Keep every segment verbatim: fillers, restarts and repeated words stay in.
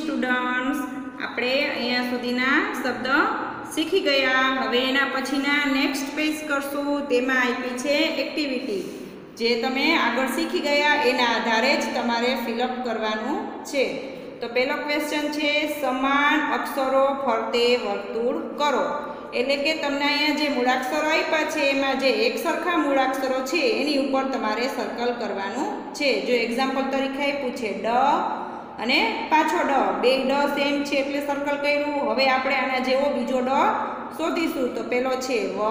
Students, આપણે અહીંયા સુધીના શબ્દ શીખી ગયા. હવે એના પછીના નેક્સ્ટ પેજ કરશું. તેમાં આપી છે એક્ટિવિટી. જે તમે આગળ શીખી ગયા એના આધારે જ તમારે ફિલઅપ કરવાનું છે. તો પહેલો ક્વેશ્ચન છે સમાન અક્ષરો ફરતે વર્તુળ કરો. એટલે કે તમને અહીંયા જે મૂળાક્ષરો આપ્યા છે એમાં જે એક સરખા મૂળાક્ષરો છે એની ઉપર તમારે સર્કલ કરવાનું છે. જો એક્ઝામ્પલ તરીકે આપ્યું છે ડ અને પાછો ડ, બે ડ સેમ છે એટલે સર્કલ કર્યું. હવે આપણે આના જેવો બીજો ડ શોધીશું. તો પેલો છે વ,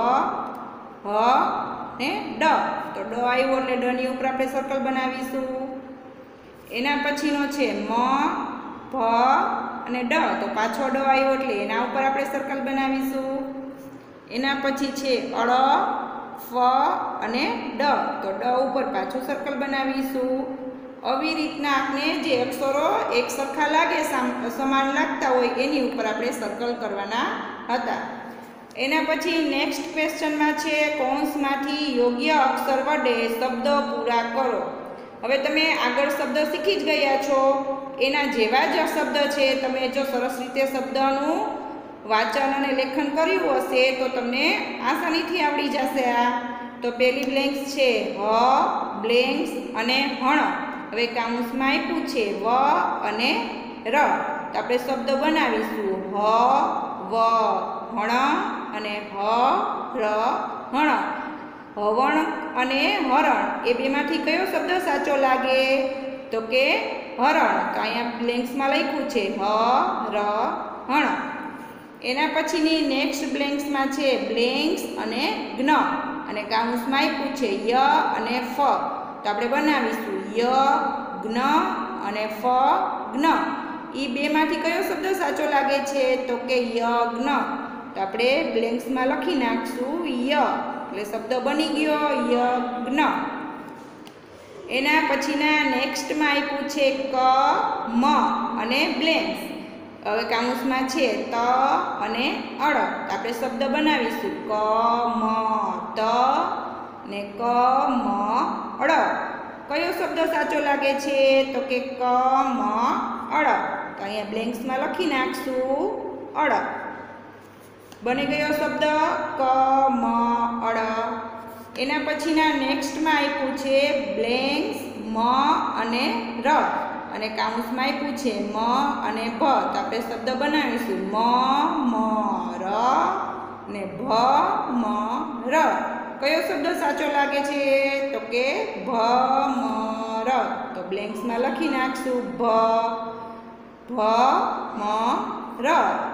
હ ને ડ. તો ડ આવ્યો એટલે ડ ની ઉપર આપણે સર્કલ બનાવીશું. એના પછીનો છે મ, ભ અને ડ. તો પાછો ડ આવ્યો એટલે એના ઉપર આપણે સર્કલ બનાવીશું. એના પછી છે અળ, ફ અને ડ. તો ડ ઉપર પાછું સર્કલ બનાવીશું. આવી રીતના આપણે જે અક્ષરો એક સરખા લાગે, સમાન લાગતા હોય એની ઉપર આપણે સર્કલ કરવાના હતા. એના પછી નેક્સ્ટ ક્વેશ્ચનમાં છે કૌંસમાંથી યોગ્ય અક્ષર વડે શબ્દ પૂરા કરો. હવે તમે આગળ શબ્દ શીખી જ ગયા છો, એના જેવા જ શબ્દ છે. તમે જો સરસ રીતે શબ્દનું વાંચન અને લેખન કર્યું હશે તો તમને આસાનીથી આવડી જશે. આ તો પહેલી બ્લેન્ક્સ છે હ, બ્લેન્ક્સ અને હણ. હવે કાઉન્સમાં આપ્યું છે વ અને ર. તો આપણે શબ્દ બનાવીશું હ, વ, હણ અને હ, ર, હણ. હવણ અને હરણ એ બેમાંથી કયો શબ્દ સાચો લાગે? તો કે હરણ. તો અહીંયા બ્લેન્ક્સમાં લખ્યું છે હ, ર, હણ. એના પછીની નેક્સ્ટ બ્લેન્ક્સમાં છે બ્લેન્ક્સ અને જ્ઞ. અને કાઉન્સમાં આપ્યું છે ય અને ફ. તો આપણે બનાવીશું ય, જ્ઞ અને ફ, જ્ઞ. એ બેમાંથી કયો શબ્દ સાચો લાગે છે? તો કે યજ્ઞ. તો આપણે બ્લેન્ક્સમાં લખી નાખશું ય. એટલે શબ્દ બની ગયો યજ્ઞ. એના પછીના નેક્સ્ટમાં આપ્યું છે ક, મ અને બ્લેન્ક્સ. હવે કાઉન્સમાં છે ત અને અળ. તો આપણે શબ્દ બનાવીશું ક, મ, ત ને ક, મ, અળ. કયો શબ્દ સાચો લાગે છે? તો કે ક, મ, અળ. તો અહીંયા બ્લેન્ક્સમાં લખી નાખશું અળ. બની ગયો શબ્દ ક, મ, અળ. એના પછીના નેક્સ્ટમાં આપ્યું છે બ્લેન્ક્સ, મ અને ર. અને કાઉન્સમાં આપ્યું છે મ અને ભ. તો આપણે શબ્દ બનાવીશું મ, મ, ર ને ભ, મ, ર. કયો શબ્દ સાચો લાગે છે? તો કે ભ, મ, ર. તો બ્લેન્ક્સમાં લખી નાખશું ભ, ભ, મ, ર.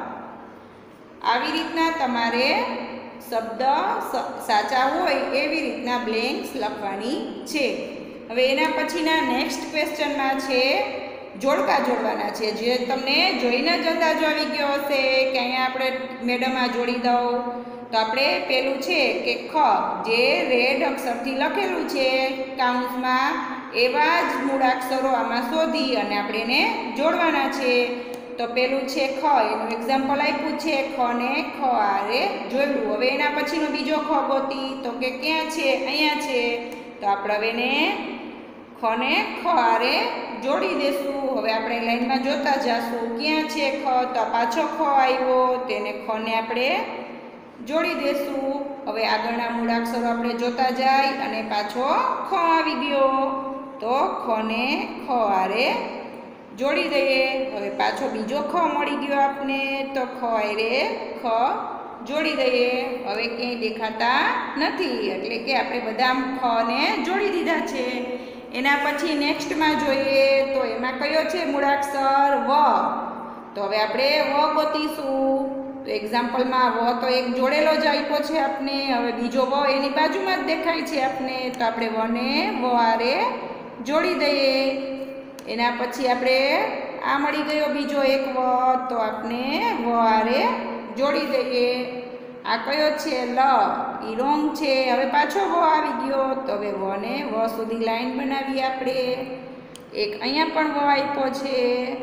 આવી રીતના તમારે શબ્દ સાચા હોય એવી રીતના બ્લેન્ક્સ લખવાની છે. હવે એના પછીના નેક્સ્ટ ક્વેશ્ચનમાં છે જોડકા જોડવાના છે. જે તમને જોઈને જ અંદાજો આવી ગયો હશે કે અહીંયા આપણે મેડમ આ જોડી દઉં. તો આપણે પેલું છે કે ખ, જે રેડ અક્ષરથી લખેલું છે કાઉન્સમાં, એવા જ મૂળાક્ષરો આમાં શોધી અને આપણે એને જોડવાના છે. તો પેલું છે ખ, એનું એક્ઝામ્પલ આપ્યું છે ખ ને ખ આરે જોડવું. હવે એના પછીનો બીજો ખ ગોતી. તો કે ક્યાં છે? અહીંયા છે. તો આપણે હવે એને ખ ને ખ આરે જોડી દેશું. હવે આપણે લાઈનમાં જોતા જાશું ક્યાં છે ખ. તો પાછો ખ આવ્યો, તેને ખ ને આપણે જોડી દેશું. હવે આગળના મૂળાક્ષરો આપણે જોતા જાય અને પાછો ખ આવી ગયો. તો ખ ને ખ આરે જોડી દઈએ. હવે પાછો બીજો ખ મળી ગયો આપને. તો ખ આરે ખ જોડી દઈએ. હવે ક્યાંય દેખાતા નથી એટલે કે આપણે બધા ખ ને જોડી દીધા છે. એના પછી નેક્સ્ટમાં જોઈએ તો એમાં કયો છે મૂળાક્ષર? વ. તો હવે આપણે વ ગોતીશું. તો એક્ઝામ્પલમાં વ તો એક જોડેલો જ આપ્યો છે આપને. હવે બીજો વ એની બાજુમાં જ દેખાય છે આપને. તો આપણે વ ને વ આરે જોડી દઈએ. એના પછી આપણે આ મળી ગયો બીજો એક વ. તો આપણે વ આરે જોડી દઈએ. આ કયો છે? લ. એ રોંગ છે. હવે પાછો વ આવી ગયો. તો હવે વ ને વ સુધી લાઈન બનાવીએ આપણે. એક અહીંયા પણ વ આપ્યો છે.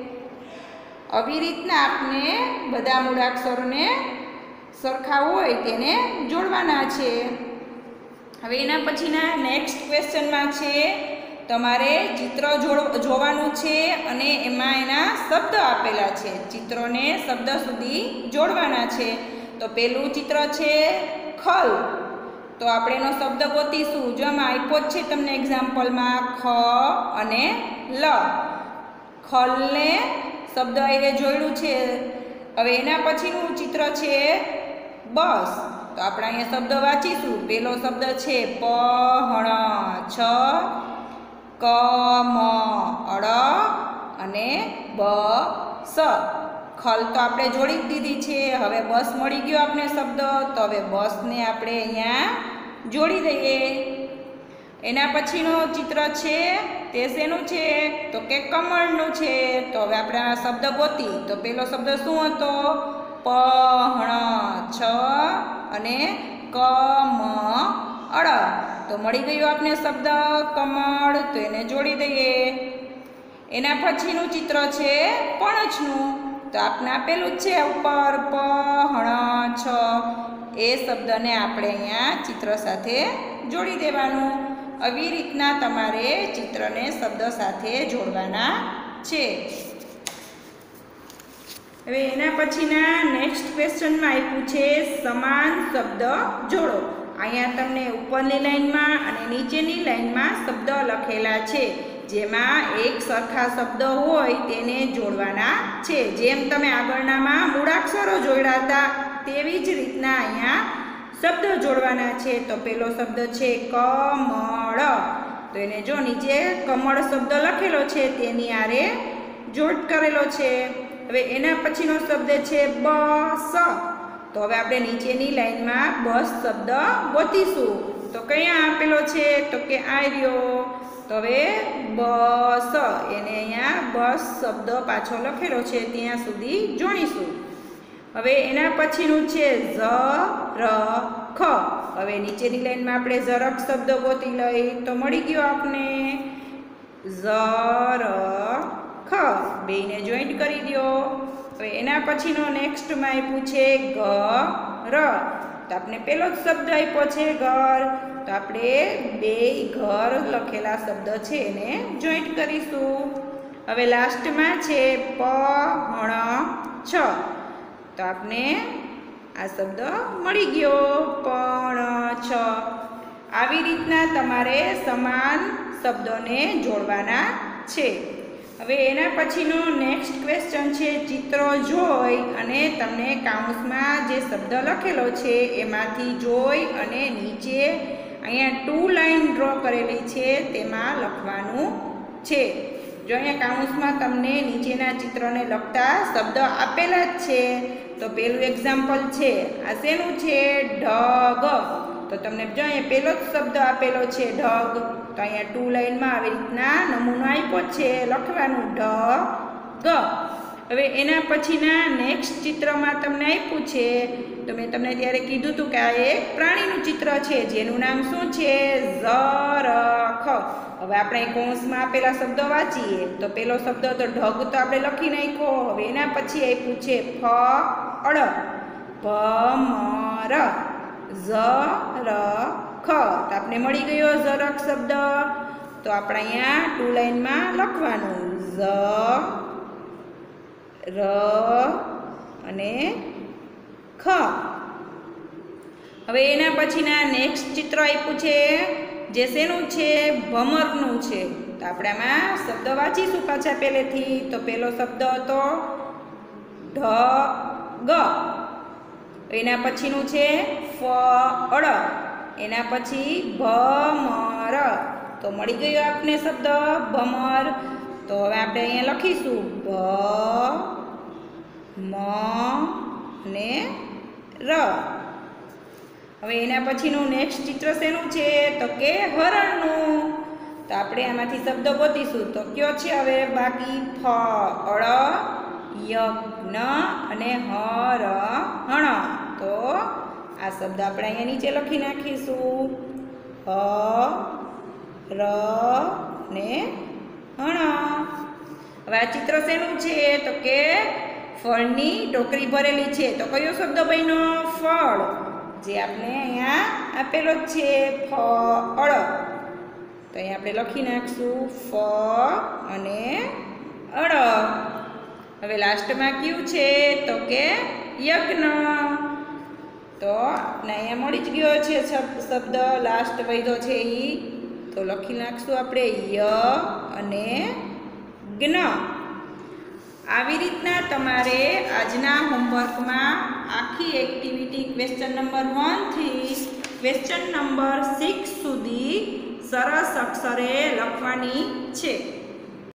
આવી રીતના આપણે બધા મૂળાક્ષરોને સરખા હોય તેને જોડવાના છે. હવે એના પછીના નેક્સ્ટ ક્વેશ્ચનમાં છે તમારે ચિત્ર જોવાનું છે અને એમાં એના શબ્દ આપેલા છે. ચિત્રોને શબ્દ સુધી જોડવાના છે. તો પેલું ચિત્ર છે ખલ. તો આપણે એનો શબ્દ ગોતીશું. જો આમાં આપ્યો જ છે તમને એક્ઝામ્પલમાં ખ અને લ. ખલને શબ્દ એ જોડ્યું છે. હવે એના પછીનું ચિત્ર છે બસ. તો આપણે અહીંયા શબ્દ વાંચીશું. પેલો શબ્દ છે પહણ છ, ક મ અળ અને બ સ. ખલ તો આપણે જોડી જ દીધી છે. હવે બસ મળી ગયો આપણે શબ્દ. તો હવે બસને આપણે અહીંયા જોડી દઈએ. એના પછીનો ચિત્ર છે તે શેનું છે? તો કે કમળનું છે. તો હવે આપણે આ શબ્દ ગોતી. તો પેલો શબ્દ શું હતો? પહણ છ અને ક મ અળ. તો મળી ગયો આપણે શબ્દ કમળ. તો એને જોડી દઈએ. એના પછીનું ચિત્ર છે પણછનું. તો આપણે આપેલું જ છે ઉપર પહણ છ. એ શબ્દને આપણે અહીંયા ચિત્ર સાથે જોડી દેવાનું. આવી રીતના તમારે ચિત્રને શબ્દ સાથે જોડવાના છે. હવે એના પછીના નેક્સ્ટ ક્વેશ્ચનમાં આપ્યું છે સમાન શબ્દ જોડો. અહીંયા તમને ઉપરની લાઈનમાં અને નીચેની લાઈનમાં શબ્દ લખેલા છે. જેમાં એક સરખા શબ્દ હોય તેને જોડવાના છે. જેમ તમે આગળનામાં મૂળાક્ષરો જોડ્યા હતા તેવી જ રીતના અહીંયા શબ્દ જોડવાના છે. તો પેલો શબ્દ છે કમળ. તો એને જો નીચે કમળ શબ્દ લખેલો છે તેની આરે જોડ કરેલો છે. હવે એના પછીનો શબ્દ છે બસ. તો હવે આપણે નીચેની લાઈનમાં બસ શબ્દ ગોતીશું. તો કયા આપેલો છે? તો કે આ રહ્યો. તો હવે બસ એને અહીંયા બસ શબ્દ પાછો લખેલો છે ત્યાં સુધી જોડીશું. હવે એના પછીનું છે ઝરખ. હવે નીચેની લાઈનમાં આપણે ઝરખ શબ્દ ગોતી લઈ. તો મળી ગયો આપને ઝરખ. બેયને જોઈન્ટ કરી દો. હવે એના પછીનો નેક્સ્ટમાં આપ્યું છે ઘર. તો આપણે પેલો જ શબ્દ આપ્યો છે ઘર. તો આપણે બે ઘર લખેલા શબ્દ છે એને જોઈન્ટ કરીશું. હવે લાસ્ટમાં છે પહણ છ. તો આપણે આ શબ્દ મળી ગયો પણ છ. આવી રીતના તમારે સમાન શબ્દોને જોડવાના છે. હવે એના પછીનો નેક્સ્ટ ક્વેશ્ચન છે ચિત્રો જોઈ અને તમને કાઉન્સમાં જે શબ્દ લખેલો છે એમાંથી જોઈ અને નીચે અહીંયા ટુ લાઈન ડ્રો કરેલી છે તેમાં લખવાનું છે. જો અહીંયા કાઉન્સમાં તમને નીચેના ચિત્રને લગતા શબ્દ આપેલા જ છે. તો પેલું એક્ઝામ્પલ છે આ શેનું છે? ઢગ. તો તમને જો અહીંયા પહેલો જ શબ્દ આપેલો છે ઢગ. તો અહીંયા ટુ લાઈનમાં આવી રીતના નમૂનો આપ્યો છે લખવાનું ઢગ. હવે એના પછીના નેક્સ્ટ ચિત્રમાં તમને આપ્યું છે. તો મેં તમને ત્યારે કીધું હતું કે આ એક પ્રાણીનું ચિત્ર છે જેનું નામ શું છે? ઝરખ. હવે આપણે કૌંસમાં આપેલા શબ્દો વાંચીએ. તો પેલો શબ્દ તો ઢગ તો આપણે લખી નાખ્યો. હવે એના પછી આપ્યું છે ફળ, ભમર, ઝરખ. તો આપણે મળી ગયો ઝરખ શબ્દ. તો આપણે અહીંયા ટુ લાઈનમાં લખવાનું ઝ ર અને ખ. હવે એના પછીના નેક્સ્ટ ચિત્ર આપ્યું છે જે શેનું છે? ભમરનું છે. તો આપણે આમાં શબ્દ વાંચીશું પાછા પહેલેથી. તો પહેલો શબ્દ હતો ઢગ. એના પછીનું છે ફળ. એના પછી ભમર. તો મળી ગયો આપને શબ્દ ભમર. તો હવે આપણે અહીંયા લખીશું ભ મ અને ર. હવે એના પછીનું નેક્સ્ટ ચિત્ર શેનું છે? તો કે હરણનું. તો આપણે આમાંથી શબ્દ ગોતીશું. તો કયો છે હવે બાકી? ફળ, યજ્ઞ અને હરણ. તો આ શબ્દ આપણે અહીંયા નીચે લખી નાખીશું હ ર ને હણ. હવે આ ચિત્ર શેનું છે? તો કે ફળની ટોકરી ભરેલી છે. તો કયો શબ્દ બન્યો? ફળ. જે આપણે અહીંયા આપેલો જ છે ફળ. તો અહીં આપણે લખી નાખશું ફ અને અળ. હવે લાસ્ટમાં કયું છે તો કે યજ્ઞ. તો આપણે અહીંયા મળી જ ગયો છે શબ્દ લાસ્ટ વૈધો છે એ. તો લખી નાખશું આપણે ય અને જ્ઞ. આવી રીતના તમારે આજના હોમવર્કમાં આખી એક્ટિવિટી ક્વેશ્ચન નંબર વનથી ક્વેશ્ચન નંબર સિક્સ સુધી સરસ અક્ષરે લખવાની છે.